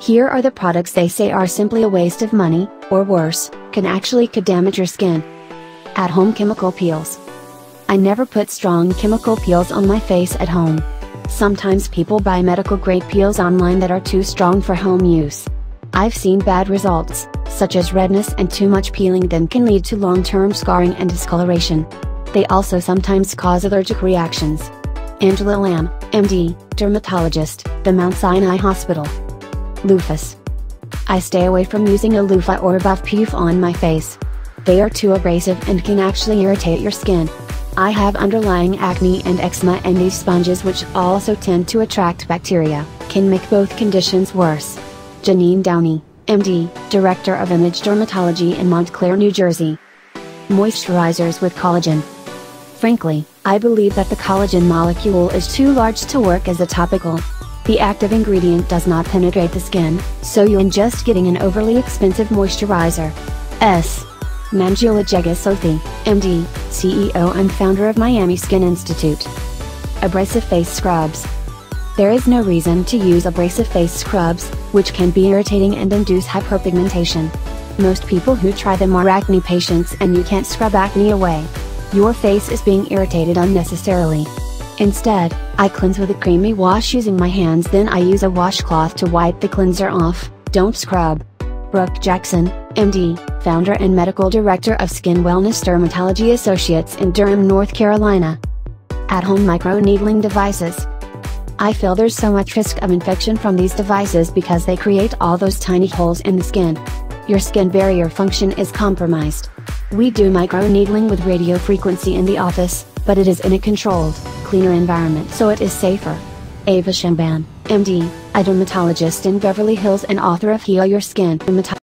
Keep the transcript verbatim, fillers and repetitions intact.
Here are the products they say are simply a waste of money, or worse, can actually could damage your skin. At-home chemical peels. I never put strong chemical peels on my face at home. Sometimes people buy medical grade peels online that are too strong for home use. I've seen bad results, such as redness, and too much peeling then can lead to long-term scarring and discoloration. They also sometimes cause allergic reactions. Angela Lamb, M D, dermatologist, the Mount Sinai Hospital. Loofahs. I stay away from using a loofah or buff puff on my face. They are too abrasive and can actually irritate your skin. I have underlying acne and eczema, and these sponges, which also tend to attract bacteria, can make both conditions worse. Janine Downey, M D, Director of Image Dermatology in Montclair, New Jersey. Moisturizers with collagen. Frankly, I believe that the collagen molecule is too large to work as a topical. The active ingredient does not penetrate the skin, so you end just getting an overly expensive moisturizer. S. Manjula Jegasothi, M D, C E O and founder of Miami Skin Institute. Abrasive face scrubs. There is no reason to use abrasive face scrubs, which can be irritating and induce hyperpigmentation. Most people who try them are acne patients, and you can't scrub acne away. Your face is being irritated unnecessarily. Instead, I cleanse with a creamy wash using my hands, then I use a washcloth to wipe the cleanser off. Don't scrub. Brooke Jackson, M D, founder and medical director of Skin Wellness Dermatology Associates in Durham, North Carolina. At-home microneedling devices. I feel there's so much risk of infection from these devices because they create all those tiny holes in the skin. Your skin barrier function is compromised. We do microneedling with radio frequency in the office, but it is in a controlled, cleaner environment, so it is safer. Ava Shamban, M D, a dermatologist in Beverly Hills and author of Heal Your Skin.